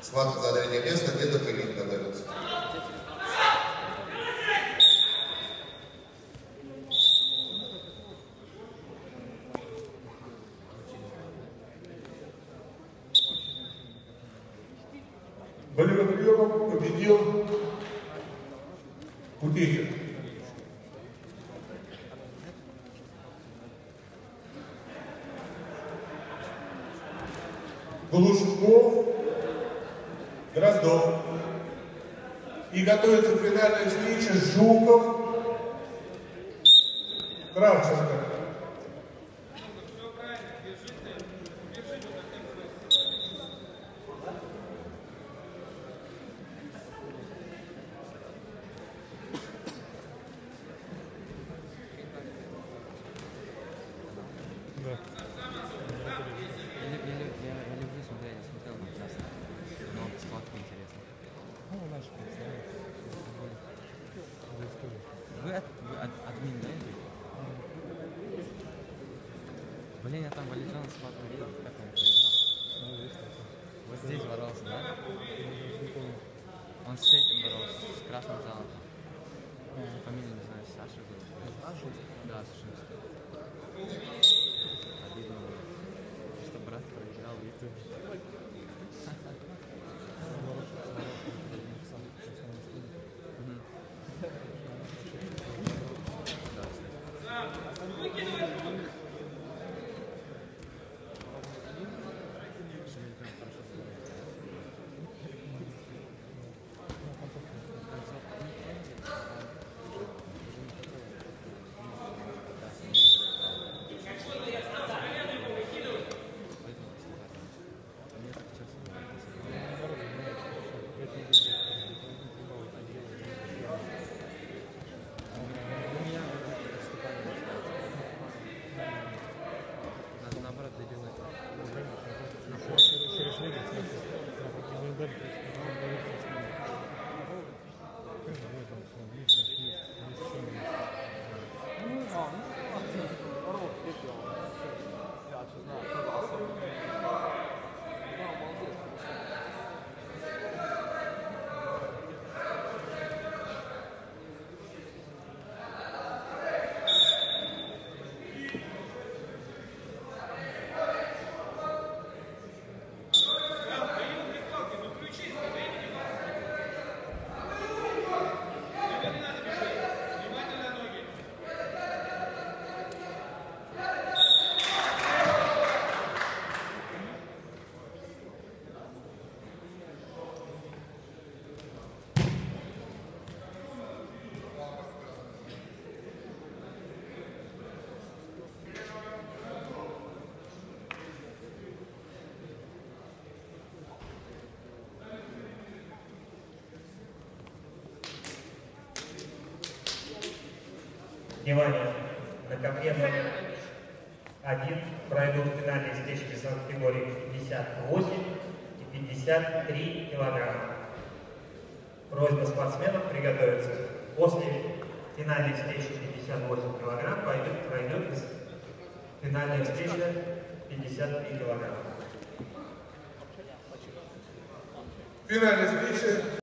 Схватка за третье место, Дедов и Лин готовятся. Болевым приемом победил Путихин. Глушков, Дроздов. И готовится к финальной встрече Жуков, Кравченко. Я люблю смотреть, я смотрел там часто, но схватка интересна. Ну, наши Вы админ, да? Блин, я там Валерьяна схватку видел, как он проиграл. Вот здесь боролся, да? Он с этим боролся, с красным залом. Фамилию не знаю, Саша был. Да, Сашинский. Обидно было, что брат проиграл в ютубе. Внимание! На ковре номер 1 пройдут финальные встречи весовых категорий 58 и 53 килограмма. Просьба спортсменов приготовиться. После финальной встречи 58 килограмм пройдет финальная встреча 53 килограмма. Финальная встреча.